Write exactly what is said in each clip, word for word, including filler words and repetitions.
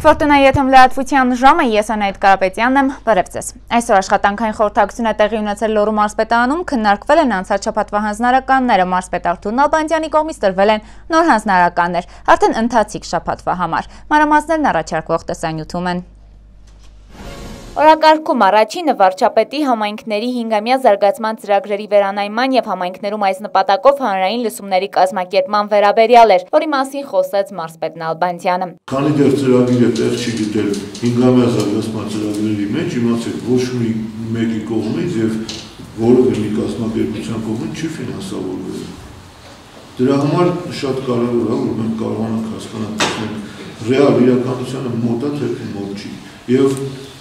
Ֆորտունայի եթերում լրատվության ժամը, ես Անահիտ Կարապետյանն եմ, բարև ձեզ։ Այսօր աշխատանքային խորհրդակցություն է տեղի ունեցել Լոռու մարզպետարանում, քննարկվել են անցած շաբաթվա հանձնարարականները, մարզպետ Արթուր Նալբանդյանի կողմից տրվել են նոր հանձնարարականներ, արդեն ընթացիկ շաբաթվա համար։ Մանրամասներն առաջարկվող տեսանյութում են։ Օրակարգում առաջինը վարչապետի համայնքների հինգամյա զարգացման ծրագրերի վերանայման և համայնքներում այս նպատակով հանրային լսումների կազմակերպման վերաբերյալ էր, որի մասին խոսեց մարզպետ Նալբանդյանը։ Քանի դեռ ծրագիրը տեղ չի գտել հինգամյա զարգացման ծրագրերի մեջ, իմացեք, ոչ մի մեկի կողմից և որևէ մի կազմակերպության կողմից չի ֆինանսավորվել։ Դրա համար շատ կարևոր է, որ մենք կարողանանք հասկանալ, որ ռեալ իրականությանը մոտ է, թե մոտ չի։ Եվ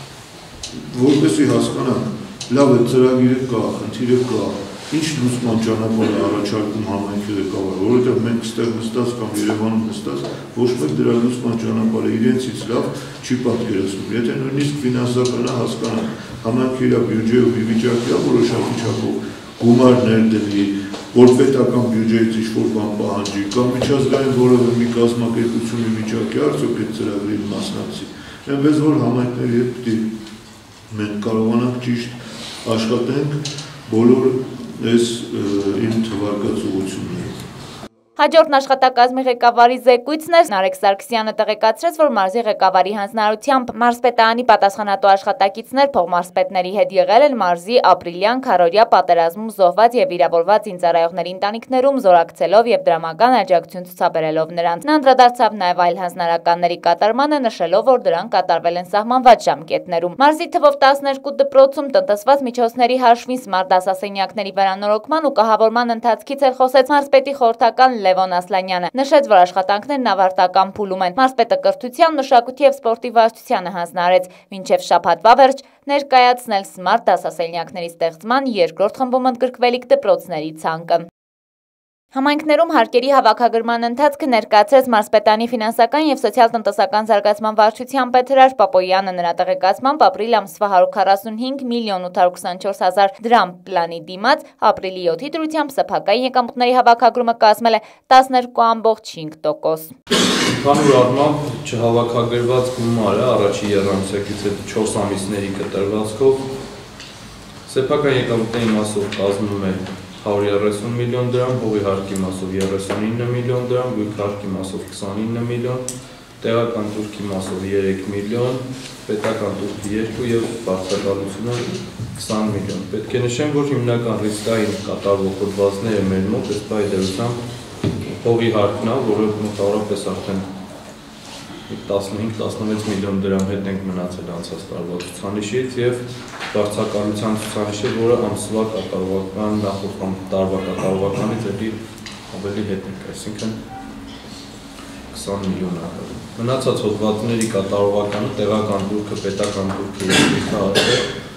որպեսզի հասկանանք, լավ է ծրագիրը կա, խնդիրը կա, ինչ լուծման ճանապարհ է առաջարկում համայնքի ղեկավարը, որովհետև մենք ստեղ նստած կամ Երևանում նստած ոչ մեկ դրա լուծման ճանապարհը իրենցից լավ չի պատկերացնում։ Եթե նույնիսկ ֆինանսականը հասկանանք, համայնքը իր բյուջեով ի վիճակի է որոշակի չափով գումարներ դնի, որ պետական բյուջեից ինչ-որ բան պահանջի, կամ միջազգային որևէ մի կազմակերպություն ի վիճակի է արդյոք այդ ծրագրին մասնակցի։ Այնպես որ համայնքների հետ պետք է մենք կարողանանք ճիշտ աշխատենք բոլոր այս իմ թվարկած ուղղություններով։ Հաջորդն աշխատակազմի ղեկավարի զեկույցն էր, Նարեկ Սարգսյանը տեղեկացրեց, որ մարզի ղեկավարի հանձնարարությամբ մարզպետարանի պատասխանատու աշխատակիցներ փոխմարզպետների հետ եղել են մարզի ապրիլյան քառօրյա պատերազմում զոհված և վիրավորված զինծառայողների ընտանիքներում զորակցելով և դրամական աջակցություն ցուցաբերելով նրանց։ Նա անդրադարձավ նաև այլ հանձնարարականների կատարմանը, նշելով, որ դրանք կատարվել են սահմանված ժամկետներում։ Մարզի թվով տասներկու դպրոցում տնտեսված միջոցների հաշվին սմարտ դասասենյակների վերանորոգման ու կահավորման ընթացքից էր խոսեց մարզպետի խորհրդական Լևոն Ասլանյանը, նշեց, որ աշխատանքներն ավարտական փուլում են։ Մարզպետը կրթության, մշակույթի և սպորտի վարչությանը հանձնարարեց մինչև շաբաթվա վերջ ներկայացնել սմարտ դասասենյակների ստեղծման երկրորդ խմբում ընդգրկվելիք դպրոցների ցանկը։ Համայնքներում հարկերի հավաքագրման ընթացքը ներկայացրեց մարզպետարանի ֆինանսական և սոցիալ-տնտեսական զարգացման վարչության պետ Հրաշ Պապոյանը, նրա տեղեկացմամբ ապրիլ ամսվա հարյուր քառասունհինգ միլիոն ութ հարյուր քսանչորս հազար դրամ պլանի դիմաց ապրիլի յոթի դրությամբ սեփական եկամուտների հավաքագրումը կազմել է տասներկու ամբողջ հինգ տոկոս։ Ընդհանուր առմամբ չհավաքագրված գումարը առաջի եռամսյակից հետ չորս ամիսների կտրվածքով սեփական եկամուտների մասով կազմում է հարյուր երեսուն միլիոն դրամ, հողի հարկի մասով երեսունինը միլիոն դրամ, գույք հարկի մասով քսանինը միլիոն, տեղական տուրքի մասով երեք միլիոն, պետական տուրքի երկու և վարձակալությունը քսան միլիոն։ Պետք է նշեմ, որ հիմնական ռիսկային կատարվող հոդվածները մեր մոտ ըստ բայի դրությամբ հողի հարկն է, որը մոտավորապես արդեն տասնհինգ տասնվեց միլիոն դրամ հետ ենք մնացել անցած տարվա ցուցանիշից և վարձակալության ցուցանիշը, որը ամսվա կատարողական նախորդ տարվա կատարողականից էլի ավելի հետ ենք, այսինքն քսան միլիոն է։ Մնացած հոդվածների կատարողականը տեղական տուրքը, պետական տուրքը և գույքը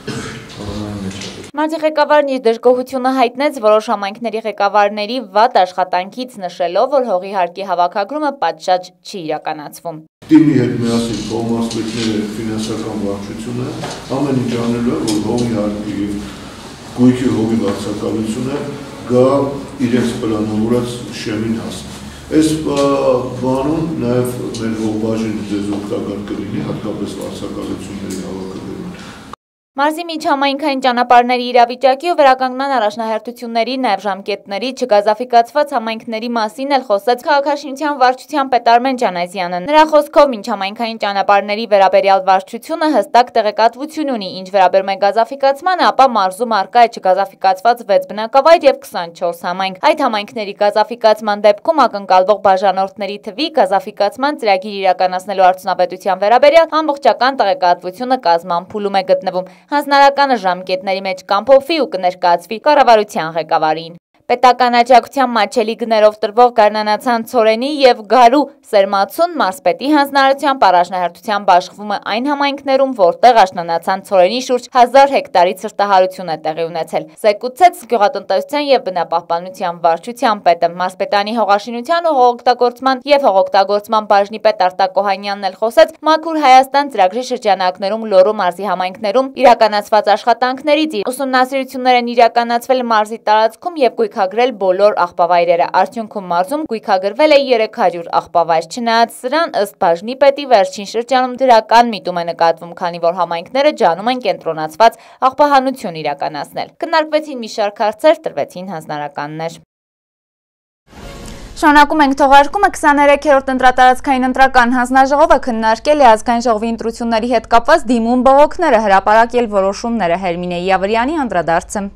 Մարզի ղեկավարն իր դժգոհությունը հայտնեց որոշ համայնքների ղեկավարների վատ աշխատանքից, նշելով, որ հողի հարկի հավաքագրումը պատշաճ չի իրականացվում։ Տիմի հետ միասին փոխմարզպետները ֆինանսական վարչությունը ամեն ինչ անելու է, որ հողի հարկի և գույքի հողի վարձակալությունը գա իրենց պլանավորած շեմին հասնի։ Այս բանում նաև մեր հողբաժինը ձեզ օգտակար կլինի, հատկապես վարձակալությունների հավաքագրումը։ Մարզի միջհամայնքային ճանապարհների իրավիճակի ու վերականգնման առաջնահերթությունների, նաև ժամկետների, չգազաֆիկացված համայնքների մասին էլ խոսեց քաղաքաշինության վարչության պետ Արմեն Ջանազյանը։ Նրա խոսքով միջհամայնքային ճանապարհների վերաբերյալ վարչությունը հստակ տեղեկատվություն ունի, ինչ վերաբերում է գազաֆիկացմանը, ապա մարզում առկա է չգազաֆիկացված վեց բնակավայր և քսանչորս համայնք։ Այդ համայնքների գազաֆիկացման դեպքում ակնկալվող բաժանորդների թվի, գազաֆիկացման ծրագիր իրականացնելու արդյունավետության վերաբերյալ ամբողջական տեղեկատվությունը կազմման փուլում է գտնվում։ Հանձնարարականը ժամկետների մեջ կամփոփվի ու կներկայացվի կառավարության ղեկավարին։ Պետական աջակցության մատչելի գներով տրվող գարնանացան ցորենի և գարու սերմացուն մարզպետի հանձնարարությամբ առաջնահերթությամբ աշխվում է այն համայնքներում, որտեղ աշնանացան ցորենի շուրջ հազար հեկտարի ցրտահարություն է տեղի ունեցել։ Զեկուցեց գյուղատնտեսության և բնապահպանության վարչության պետը, մարզպետարանի հողաշինության ու հողօգտագործման և հողօգտագործման բաժնի պետ Արտակ Օհանյանն էլ խոսեց Մաքուր Հայաստան ծրագրի շրջանակներում Լոռու մարզի համայնքներում իրականացված աշխատանքներից։ Ուսումնասիրություններ են իրականացվել մարզի տարածքում և գույք գույքագրել բոլոր աղբավայրերը։ Արդյունքում մարզում գույքագրվել է երեք հարյուր աղբավայր։ Չնայած սրան, ըստ բաժնի պետի, վերջին շրջանում դրական միտում է նկատվում, քանի որ համայնքները ջանում են կենտրոնացված աղբահանություն իրականացնել։ Քննարկվեցին մի շարք հարցեր, տրվեցին հանձնարարականներ։ Շարունակում ենք թողարկումը քսաներեքերորդ ընտրատարածքային ընտրական հանձնաժողովը քննարկել է ազգային ժողովի ընտրությունների հետ կապված դիմում բողոքները, հրապարակել որոշումները։ Հերմինե Յավրյանի անդրադարձը։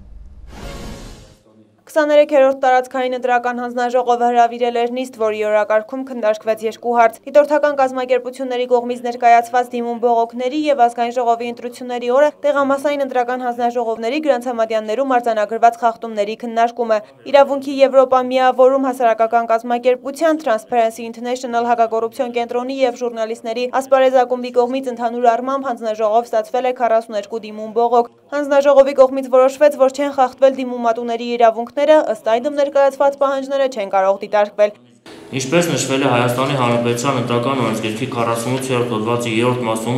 քսաներեքերորդ տարածքային ընտրական հանձնաժողովը հրավիրել էր նիստ, որի օրակարգում քննարկվեց երկու հարց՝ դիտորդական կազմակերպությունների կողմից ներկայացված դիմում բողոքների եւ ազգային ժողովի ընտրությունների օրը տեղամասային ընտրական հանձնաժողովների գրանցամատյաններում արձանագրված խախտումների քննարկումը։ Իրավունքի Եվրոպա միավորում հասարակական կազմակերպության Transparency International հակակոռուպցիոն կենտրոնի եւ ժուրնալիստների ասպարեզակումբի կողմից ընդհանուր առմամբ հանձնաժողով ստացվել է քառասուներկու դիմում բողոք։ Հանձնաժողովի կողմից որոշվեց, որ չեն խախտվել դիմումատուների իրավունքները, ըստ այդմ ներկայացված պահանջները չեն կարող դիտարկվել։ Ինչպես նշվել է Հայաստանի Հանրապետության ընտրական օրենսգրքի քառասունութ հոդվածի երրորդ մասում,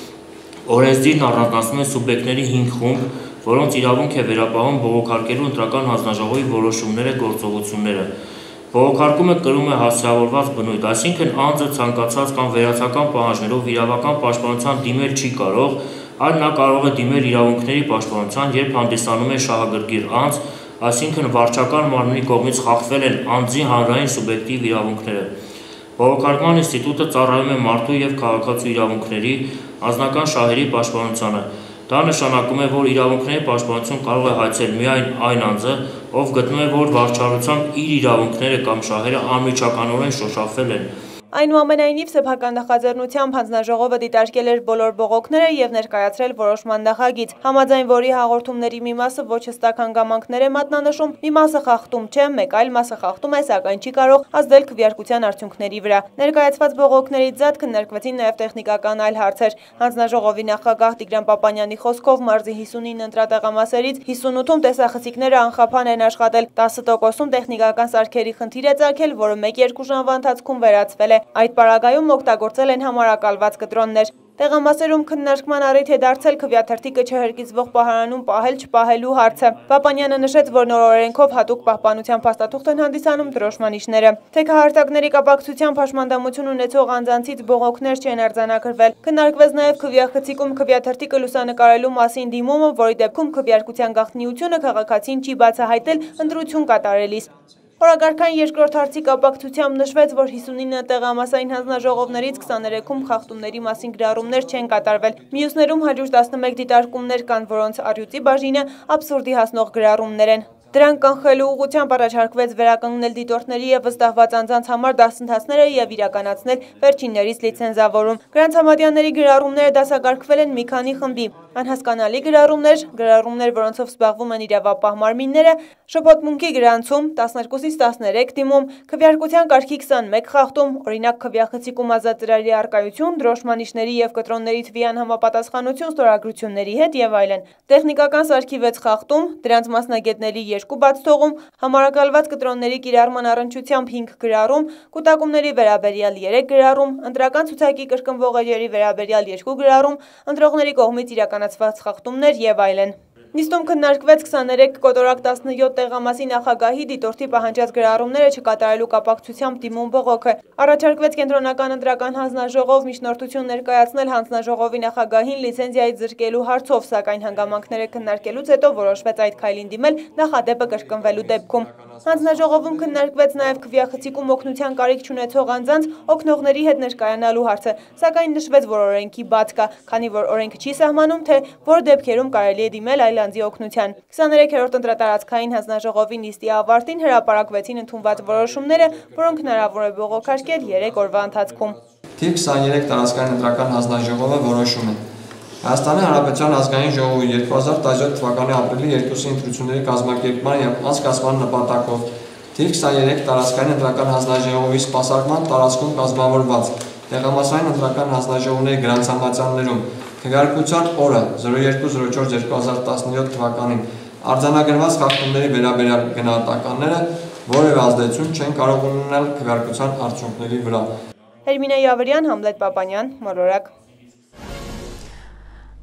օրենսդիրն առանձնացնում է սուբյեկտների հինգ խումբ, որոնց իրավունք է վերապահում բողոքարկելու ընտրական հանձնաժողովի որոշումները, գործողությունները։ Բողոքարկումը կրում է հասցեավորված բնույթ, այսինքն անձը ցանկացած կամ վերացական պահանջներով իրավական պաշտպանության դիմել չի կարող, այլ նա կարող է դիմել իրավունքների պաշտպանության, երբ հանդիսանում է շահագրգիռ անձ, այսինքն վարչական մարմնի կողմից խախտվել են անձի հանրային սուբյեկտիվ իրավունքները։ Բողոքարկման ինստիտուտը ծառայում է մարդու և քաղաքացու իրավունքների, անձնական շահերի պաշտպանությանը։ Դա նշանակում է, որ իրավունքների պաշտպանություն կարող է հայցել միայն այն անձը, ով գտնում է, որ վարչարությամբ իր իրավունքները կամ շահերը անմիջականորեն շոշափվել են։ Այնուամենայնիվ, սեփական նախաձեռնությամբ հանձնաժողովը դիտարկել էր բոլոր բողոքները եւ ներկայացրել որոշման նախագիծ, համաձայն որի հաղորդումների մի մասը ոչ հստակ հանգամանքներ է մատնանշում, մի մասը խախտում չէ, մեկ այլ մասը խախտում է, սակայն չի կարող ազդել քվեարկության արդյունքների վրա։ Ներկայացված բողոքներից զատ քննարկվեցին նաեւ տեխնիկական այլ հարցեր։ Հանձնաժողովի նախագահ Տիգրան Պապանյանի խոսքով մարզի հիսունինը ընտրատեղամասերից հիսունութում տեսախցիկները անխափան են աշխատել, տասը տոկոսում տեխնիկական սարքերի խնդիր է ծագել, որը մեկ-երկու ժամվա ընթացքում վերացվել է։ Այդ պարագայում օգտագործել են համարակալված կտրոններ։ Տեղամասերում քննարկման առիթ է դարձել քվեաթերթիկը չհրկիզվող պահարանում պահել-չպահելու հարցը։ Պապանյանը նշեց, որ նոր օրենքով հատուկ պահպանության փաստաթուղթ են հանդիսանում դրոշմանիչները։ Թեքահարտակների կապակցությամբ հաշմանդամություն ունեցող անձանցից բողոքներ չեն արձանագրվել։ Քննարկվեց նաև քվեախցիկում քվեաթերթիկը լուսանկարելու մասին դիմումը, որի դեպքում քվեարկության գաղտնիությունը քաղաքացին չի բացահայտել ընտրություն կատարելիս։ Օրակարգային երկրորդ հարցի կապակցությամբ նշվեց, որ հիսունինը տեղամասային հանձնաժողովներից քսաներեքում խախտումների մասին գրառումներ չեն կատարվել։ Մյուսներում հարյուր տասնմեկ դիտարկումներ կան, որոնց առյուծի բաժինը աբսուրդի հասնող գրառումներ են։ Դրանք կանխելու ուղղությամբ առաջարկվեց վերականգնել դիտորդների և վստահված անձանց համար դասընթացները և իրականացնել վերջիններից լիցենզավորում։ Գրանցամատյանների գրառումները դասակարգվել են մի քանի խմբի՝ անհասկանալի գրառումներ, գրառումներ, որոնցով զբաղվում են իրավապահ մարմինները, շփոթմունքի գրանցում, տասներկուսից տասներեք դիմում, քվեարկության կարգի քսանմեկ խախտում, օրինակ քվեախցիկում ազատ ծրագրի առկայություն, դրոշմանիչների և կտրոնների թվի անհամապատասխանություն ստորագրությունների հետ և այլն։ Տեխնիկական սարքի վեց խախտում, դրանց մասնագետների երկու բաց թողում, համարակալված կտրոնների կիրառման առնչությամբ հինգ գրառում, կուտակումների վերաբերյալ երեք գրառում, ընտրական ցուցակի կրկնվող էջերի վերաբերյալ երկու գրառում, ընտրողների կողմից իրականացված խախտումներ և այլն։ Նիստում քննարկվեց քսաներեք կոտորակ տասնյոթ տեղամասի նախագահի դիտորդի պահանջած գրառումները չկատարելու կապակցությամբ դիմում բողոքը։ Առաջարկվեց կենտրոնական ընտրական հանձնաժողով միջնորդություն ներկայացնել հանձնաժողովի նախագահին լիցենզիայից զրկելու հարցով, սակայն հանգամանքները քննարկելուց հետո որոշվեց այդ քայլին դիմել նախադեպը կրկնվելու դեպքում։ Հանձնաժողովում քննարկվեց նաև քվեախցիկում օգնության կարիք չունեցող անձանց օգնողների հետ ներկայանալու հարցը, սակայն նշվեց, որ օրենքի բաց կա, քանի որ օրենքը չի սահմանում, թե որ դեպքերում կարելի է դիմել այլ անձի օգնության։ քսաներեքերորդ ընտրատարածքային հանձնաժողովի նիստի ավարտին հրապարակվեցին ընդունված որոշումները, որոնք հնարավոր է բողոքարկել երեք օրվա ընթացքում։ Թիվ քսաներեք տարածքային ընտրական հանձնաժողովը որոշում է Հայաստանի Հանրապետության ազգային ժողովի երկու հազար տասնյոթ թվականի ապրիլի երկուսի ընտրությունների կազմակերպման և անցկացման նպատակով թիվ քսաներեք տարածքային ընտրական հանձնաժողովի սպասարկման տարածքում կազմավորված տեղամասային ընտրական հանձնաժողովների գրանցամատյաններում քվեարկության օրը զրո երկու զրո չորս երկու հազար տասնյոթ թվականին արձանագրված խախտումների վերաբերյալ գնահատականները որևէ ազդեցություն չեն կարող ունենալ քվեարկության արդյունքների վրա։ Հերմինե Յավրյան, Համլետ Պապանյան, Մոլորակ։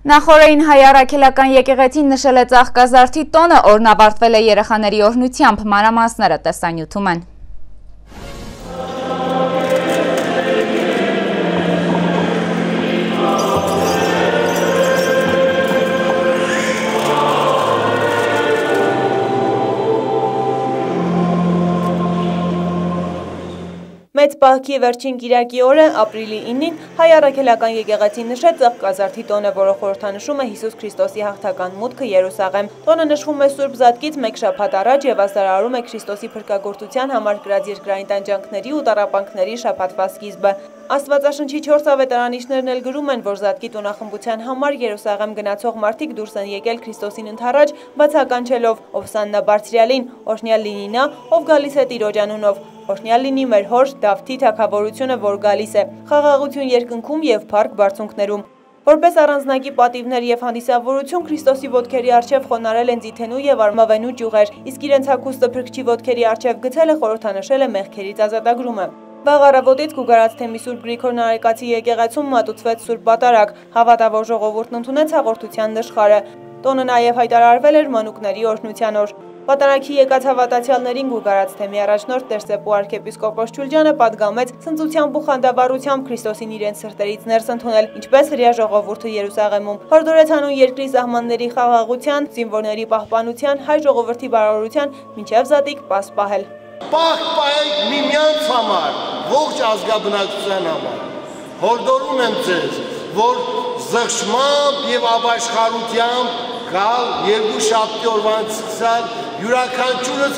Նախորդին հայ առաքելական եկեղեցին նշել է ծաղկազարդի տոնը, օրն ավարտվել է երեխաների օրհնությամբ, մանրամասները տեսանյութում են։ Մեծ պահքի վերջին կիրակի օրը ապրիլի ինին հայ առաքելական եկեղեցին նշեց ծաղկազարդի տոնը, որը խորհրդանշում է Հիսուս Քրիստոսի հաղթական մուտքը Երուսաղեմ։ Տոնը նշվում է Սուրբ Զատկից մեկ շաբաթ առաջ եւ ասարարում է Քրիստոսի փրկagorցության համար գրած երկրային տանջանքների ու տառապանքների շաբաթվա սկիզբը։ Աստվածաշնչի չորս ավետարանիչներն էլ գրում են, որ Զատկի տոնախմբության համար Երուսաղեմ գնացող մարդիկ դուրս են եկել Քրիստոսին ընդառաջ, բացականչելով Ովսաննա Բարձրյալին, օրհնյալ լինի նա, ով գալիս է Տիրոջ անունով, օրհնյալ լինի մեր հոր Դավթի թագավորությունը, որ գալիս է, խաղաղություն երկնքում եւ փառք բարձունքներում։ Որպես առանձնակի պատիվներ եւ հանդիսավորություն Քրիստոսի ոտքերի առջև խոնարել են ձիթենու եւ արմավենու ճյուղեր, իսկ իրենց հագուստը փրկչի ոտքերի առջև գցելը խորհրդանշել է մեղքերից ազատագրումը։ Վաղ առավոտից Գուգարաց թեմի Սուրբ Գրիգոր Նարեկացի եկեղեցում մատուցվեց Սուրբ Պատարագ, հավատավոր ժողովուրդն ընդունեց հաղորդության նշխարը։ Տոնը նաև հայտարարվել էր մանուկների օրհնության օր։ Պատարագի եկած հավատացյալներին Գուգարաց թեմի առաջնորդ Տեր Սեպու arczepiskopos Ջուլջանը պատգամեց ցնծությամբ ու խանդավառությամբ Քրիստոսին իրենց սրտերից ներս ընդունել, ինչպես հրյա ժողովուրդը Երուսաղեմում։ Հորդորեց հանուն երկրի սահմանների խաղաղության, զինվորների պահպանության, հայ ժողովրդի բարօրության, մինչև Զատիկ պահել։ Պահպանեք միմյանց համար, ողջ ազգաբնակչության համար։ Հորդորում եմ ձեզ, որ զղջմամբ եւ ապաշխարությամբ գալ երկու շաբթի օրվանից սկսալ յուրաքանչյուրս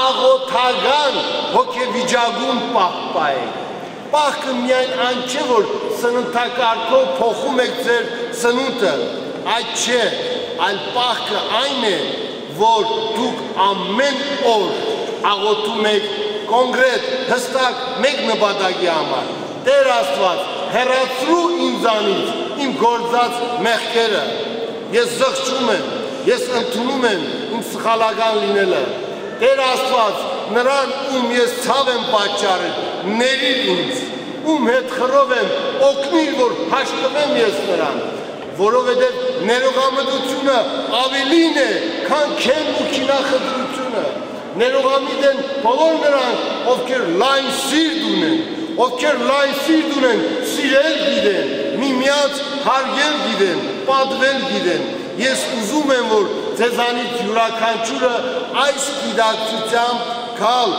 աղոթական հոգեվիճակում պահպանեք։ Պահքը միայն այն չէ, որ սննդակարգով փոխում եք ձեր սնունդը, այդ չէ, այլ պահքը այն է, որ դուք ամեն օր աղոթում եք կոնկրետ, հստակ մեկ նպատակի համար։ Տեր Աստված, հեռացրու ինձանից իմ գործած մեղքերը։ Ես զղջում եմ, ես ընդունում եմ իմ սխալական լինելը։ Տեր Աստված, նրան ում ես ցավ եմ պատճառել, ների ինձ, ում հետ խռով եմ, օգնիր, որ հաշտվեմ ես նրան, որովհետև ներողամտությունը ավելին է, քան քեն ու քինախնդրությունը։ Ներողամիտ են բոլոր նրանք, ովքեր լայն սիրտ ունեն, ովքեր լայն սիրտ ունեն, սիրել գիտեն, միմյանց հարգել գիտեն, պատվել գիտեն։ Ես ուզում եմ, որ ձեզանից յուրաքանչյուրը այս գիտակցությամբ գալ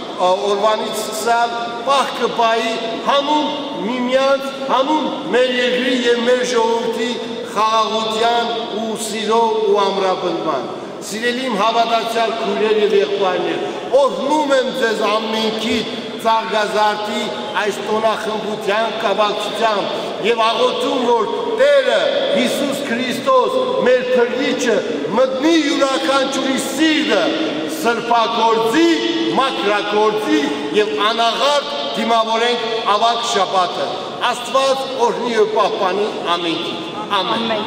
օրվանից սկսալ պահքը պահի հանուն միմյանց, հանուն մեր երկրի եւ մեր ժողովրդի խաղաղության ու սիրո ու ամրապնդման։ Սիրելի իմ հավատացյալ քույրեր եւ եղբայրներ, օրհնում եմ ձեզ ամենքի ծաղկազարդի այս տոնախմբության կապակցությամբ եւ աղոթում, որ Տերը Հիսուս Քրիստոս, մեր Փրկիչը, մտնի յուրաքանչյուրի սիրտը, սրբագործի, մաքրագործի եւ անաղարտ դիմավորենք ավակ շաբաթը։ Աստված օրհնի եւ պահպանի ամենքի։ Ամեն։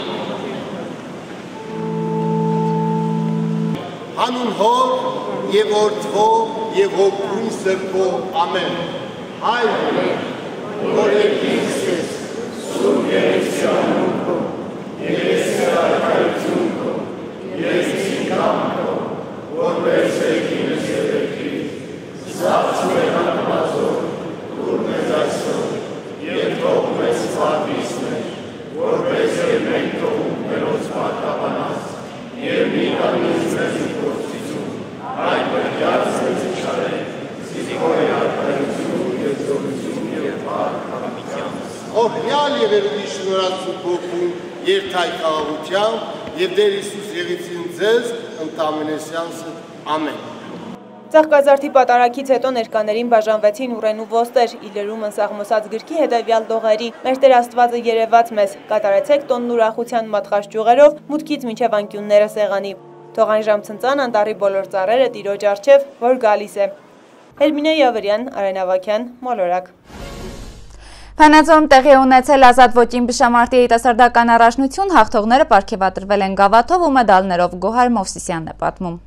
Հանուն Հոր եւ Որդվո եւ Հոգու Սրբո ամեն։ Հայր որ եկես սուրբ երեսյանու քո երեսարքայություն քո երեսի կամքո որպես եկինս եկի զավծու է համազոր դուր մեզ այսօր եւ թող մեզ պատվիսներ որպես եւ մենք թողում մերոց պատկաբանած եւ մի կանից մեզ գործիցում այդ բերյաց մեզ իշխարեն սիզիկորի արտայություն եւ զորություն եւ պարքամիքյան օրհնյալ եւ երդի շնորհացու փոխում երթայ խաղաղությամբ եւ Տեր Հիսուս եղեցին ձեզ ընտամենեսյանսը ամեն։ Ծաղկազարդի պատարագից հետո ներկաներին բաժանվեցին Ուռեն ու Ոստեր, իլերում ընսաղմոսած գրքի հետևյալ տողերի, մեր Տեր Աստվածը երևաց մեզ, կատարեցեք տոնն ուրախության մատխաշ ճյուղերով, մուտքից մինչև անկյունները սեղանի։ Թող այն ժամ ցնծան անտառի բոլոր ծառերը Տիրոջ առջև, որ գալիս է։ Հերմինե Յավրյան, Արեն Ավագյան, Մոլորակ։ Փանածոյում տեղի ունեցել ազատ ոճին բշամարտի երիտասարդական առաջնություն, հաղթողները պարգևատրվել են գավաթով ու մեդալներով, Գոհար Մովսիսյանն է պատմում։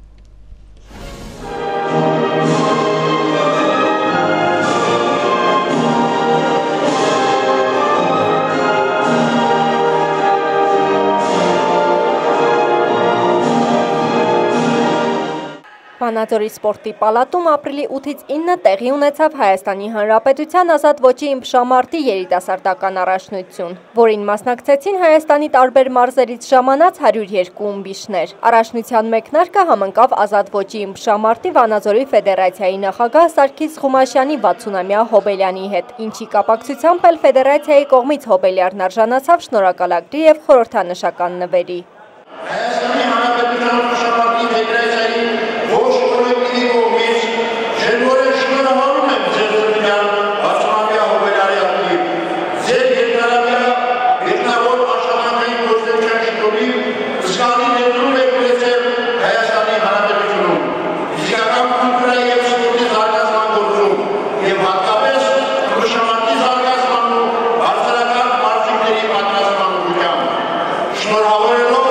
Վանաձորի սպորտի պալատում ապրիլի ութից ինը տեղի ունեցավ Հայաստանի Հանրապետության ազատ ոճի ըմբշամարտի երիտասարդական առաջնություն, որին մասնակցեցին Հայաստանի տարբեր մարզերից ժամանած հարյուր երկու ըմբիշներ։ Առաջնության մեկնարկը համընկավ ազատ ոճի ըմբշամարտի Վանաձորի ֆեդերացիայի նախագահ Սարգիս Ղումաշյանի վաթսունամյա հոբելյանի հետ, ինչի կապակցությամբ էլ ֆեդերացիայի կողմից հոբելյարն արժանացավ շնորհակալագրի եւ խորհրդանշական նվերի։ Հայաստանի Հանրապետության ըմբշամարտի ֆեդերացիայի ողջ կոլեկտիվի կողմից ջերմորեն շնորհավորում եմ ձեր ծննդյան վաթսունամյա հոբելյանի ակտիվ, ձեր երկարամյա գետնավոր աշխատանքային գործունեության շնորհիվ զգալի ներդրում եք ունեցել Հայաստանի Հանրապետությունում, ֆիզիկական կուլտուրայի և սպորտի զարգացման գործում և հատկապես ըմբշամարտի զարգացման ու բարձրակարգ մարզիկների պատրաստման ուղղությամբ։ Շնորհավորելով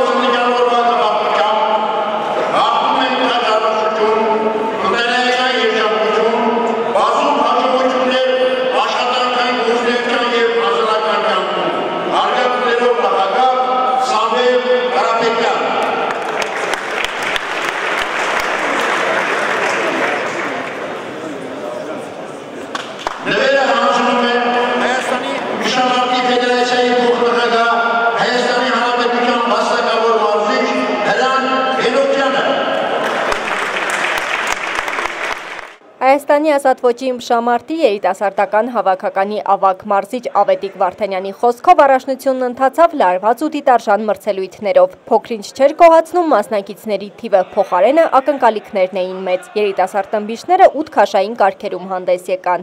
Հայաստանի ազատ ոճի ըմբշամարտի երիտասարդական հավաքականի ավագ մարզիչ Ավետիք Վարդանյանի խոսքով առաջնությունն ընթացավ լարված ու դիտարժան մրցելույթներով։ Փոքրինչ չէր գոհացնում մասնակիցների թիվը, փոխարենը ակնկալիքներն էին մեծ։ Երիտասարդ ըմբիշները ութ քաշային կարգերում հանդես եկան։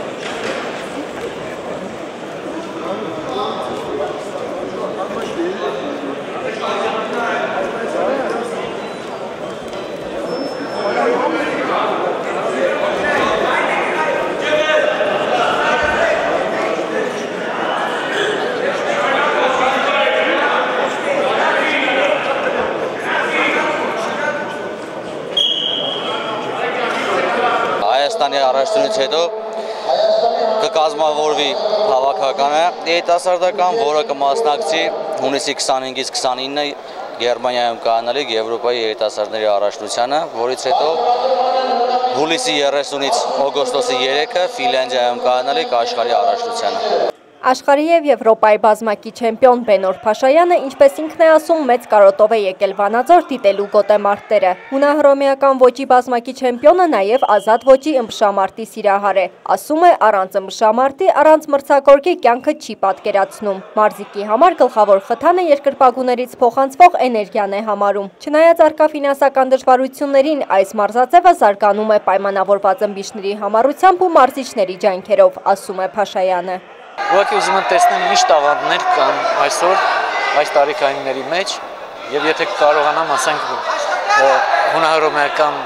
Հայաստանի առաջնությունից հետո կկազմավորվի հավաքականը երիտասարդական, որը կմասնակցի հունիսի քսանհինգից քսանինը Գերմանիայում կայանալիք Եվրոպայի երիտասարդների առաջնությանը, որից հետո հուլիսի երեսունից օգոստոսի երեքը Ֆինլանդիայում կայանալիք աշխարհի առաջնությանը։ Աշխարհի եւ Եվրոպայի բազմակի չեմպիոն Բենոր Փաշայանը, ինչպես ինքն է ասում, մեծ կարոտով է եկել Վանաձոր դիտելու գոտեմարտերը։ Հունահռոմեական ոճի բազմակի չեմպիոնը նաեւ ազատ ոճի ըմբշամարտի սիրահար է։ Ասում է, առանց ըմբշամարտի, առանց մրցակորքի կյանքը չի պատկերացնում։ Մարզիկի համար գլխավոր խթանը երկրպագուներից փոխանցվող էներգիան է համարում։ Չնայած առկա ֆինանսական դժվարություններին, այս մարզաձևը զարգանում է պայմանավորված ըմբիշների համառությամբ ու մարզիչների ջանքերով, ասում է Փաշայանը։ Ուղղակի ուզում եմ տեսնեմ ինչ տաղանդներ կան այսօր այս տարիքայինների մեջ եւ եթե կարողանամ ասենք հունահռոմեական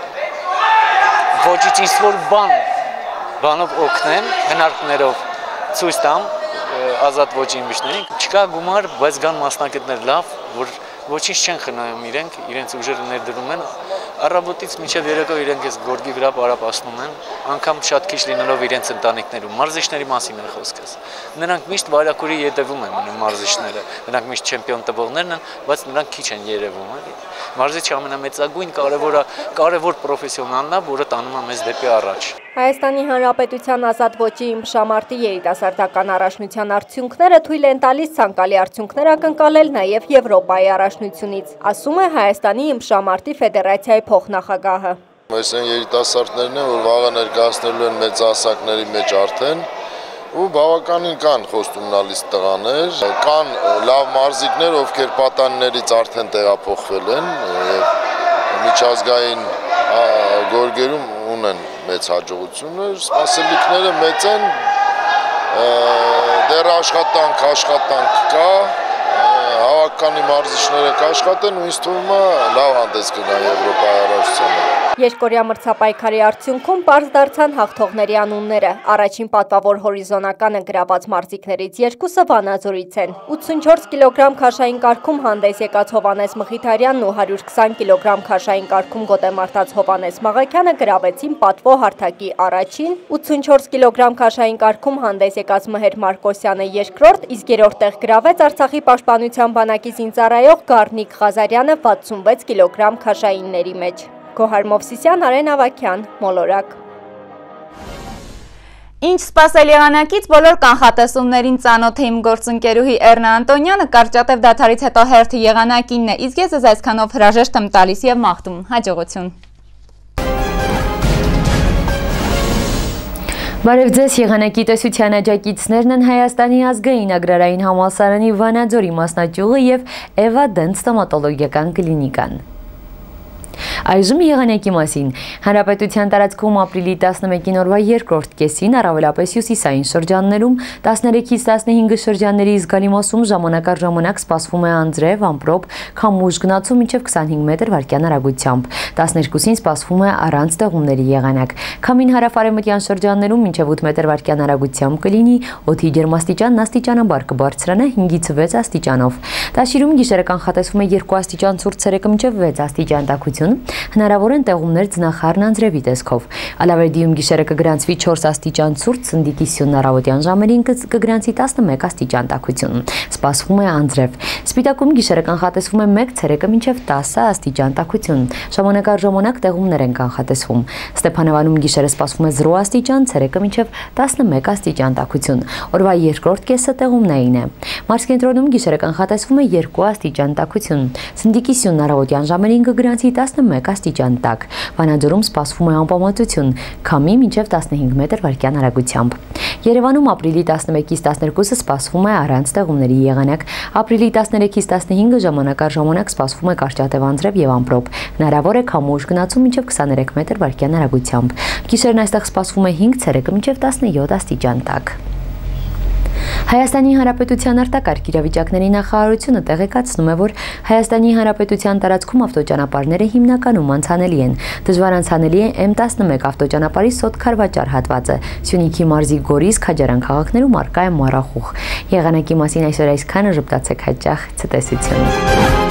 ոճից ինչ-որ բան բանով օգնեմ, հնարքներով ցույց տամ ազատ ոճի ըմբիշներին, չկա գումար, բայց կան մասնակիցներ լավ, որ ոչինչ չեն խնայում իրենք, իրենց ուժերը ներդրում են, առավոտից մինչև երեկո իրենք այս գորգի վրա պարապացնում են, անգամ շատ քիչ լինելով իրենց ընտանիքներում, մարզիչների մասին է խոսքս։ Նրանք միշտ վարակուրի ետևում են մնում մարզիչները, նրանք միշտ չեմպիոն տվողներն են, բայց նրանք քիչ են երևում։ Մարզիչը ամենամեծագույն կարևոր կարևոր պրոֆեսիոնալն է, որը տանում է մեզ դեպի առաջ։ Հայաստանի Հանրապետության ազատ ոճի ըմբշամարտի երիտասարդական առաջնության արդյունքները թույլ են տալիս ցանկալի արդյունքներ ակնկալել նաև Եվրոպայի առաջնությունից, ասում է Հայաստանի ըմբշամարտի ֆեդերացիայի փոխնախագահը։ Այս են երիտասարդներն են, որ վաղը ներկայացնելու են մեծահասակների մեջ արդեն, ու բավականին կան խոստումնալից տղաներ, կան լավ մարզիկներ, ովքեր պատանիներից արդեն տեղափոխվել են եւ միջազգային գորգերում ունեն մեծ հաջողություններ, սպասելիքները մեծ են, դեռ աշխատանք, աշխատանք կա, հավաքականի մարզիչները կաշխատեն ու ինձ թվում է լավ հանդես կգան Եվրոպայի առաջնությանը։ Երկորյա մրցապայքարի արդյունքում պարզ դարձան հաղթողների անունները։ Առաջին պատվավոր հորիզոնականը գրաված մարզիկներից երկուսը Վանաձորից են։ ութսունչորս կիլոգրամ քաշային կարգում հանդես եկած Հովանես Մխիթարյանն ու հարյուր քսան կիլոգրամ քաշային կարգում գոտեմարտած Հովանես Մաղաքյանը գրավեցին պատվո հարթակի առաջին, ութսունչորս կիլոգրամ քաշային կարգում հանդես եկած Մհեր Մարկոսյանը երկրորդ, իսկ երրորդ տեղ գրավեց Արցախի պաշտպանության բանակի զինծառայող Գառնիկ Ղազարյանը վաթսունվեց կիլոգրամ քաշայինների մեջ։ Գոհար Մովսիսյան, Արեն Ավագյան, Մոլորակ։ Ինչ սպասել եղանակից բոլոր կանխատեսումներին ծանոթ է իմ գործընկերուհի Էռնա Անտոնյանը, կարճատև դադարից հետո հերթը եղանակինն է, իսկ ես այսքանով հրաժեշտ եմ տալիս և մաղթում, հաջողություն։ Բարև ձեզ, եղանակի տեսության աջակիցներն են Հայաստանի ազգային agrարային համալսարանի Վանաձորի մասնաճյուղը և Էվա Դենտ ստոմատոլոգիական կլինիկան։ Այժմ եղանակի մասին։ Հանրապետության տարածքում ապրիլի տասնմեկին օրվա երկրորդ կեսին առավելապես հյուսիսային շրջաններում տասներեքից տասնհինգ շրջանների զգալի մասում ժամանակ առ ժամանակ սպասվում է անձրև, ամպրոպ, քամուշ գնացում մինչև քսանհինգ մետր վարկյան արագությամբ։ տասներկուսին սպասվում է առանց տեղումների եղանակ։ Քամին հարավ-արևմտյան շրջաններում մինչև ութ մետր վարկյան արագությամբ կլինի, օդի ջերմաստիճանն աստիճանաբար կբարձրանա հինգից վեց աստիճանով։ Տաշիրում գիշերը կանխատեսվում է երկու աստիճան ցուրտ, ցերեկը մինչև վեց աստիճան տաքություն։ Հնարավոր են տեղումներ ձնախառն անձրևի տեսքով։ Ալավերդիում գիշերը կգրանցվի չորս աստիճան ցուրտ, ցնդի կիսյուն առավոտյան ժամերին կգրանցվի տասնմեկ աստիճան տաքություն։ Սպասվում է անձրև։ Սպիտակում գիշերը կանխատեսվում է մեկ, ցերեկը մինչև տասը աստիճան տաքություն։ Ժամանակ առ ժամանակ տեղումներ են կանխատեսվում։ Ստեփանավանում գիշերը սպասվում է զրո աստիճան, ցերեկը մինչև տասնմեկ աստիճան տաքություն։ Օրվա երկրորդ կեսը տեղումներին է։ Մարզկենտրոնում գիշերը կանխատեսվում է երկու աստիճան տաքություն։ Ցնդի կիսյուն առավոտյան ժամերին կգրանցվի տասնմեկ աստիճան տաք։ Վանաձորում սպասվում է անպամատություն, քամի մինչև տասնհինգ մետր վարկյան արագությամբ։ Երևանում ապրիլի տասնմեկից տասներկուսը սպասվում է առանց տեղումների եղանակ։ Ապրիլի տասներեքից տասնհինգը ժամանակ առ ժամանակ սպասվում է կարճատև անձրև և ամպրոպ։ Հնարավոր է քամուշ գնացում մինչև քսաներեք մետր վարկյան արագությամբ։ Գիշերն այստեղ սպասվում է հինգ, ցերեկը մինչև տասնյոթ աստիճան տաք։ Հայաստանի Հանրապետության արտակարգ իրավիճակների նախարարությունը տեղեկացնում է, որ Հայաստանի Հանրապետության տարածքում ավտոճանապարհները հիմնականում անցանելի են։ Դժվար անցանելի է էմ տասնմեկ ավտոճանապարհի Սոտ-Քարվաճար հատվածը։ Սյունիքի մարզի Գորիս, Քաջարան քաղաքներում առկա է մառախուղ։ Եղանակի մասին այսօր այսքանը, ժպտացեք հաճախ, ցտեսություն։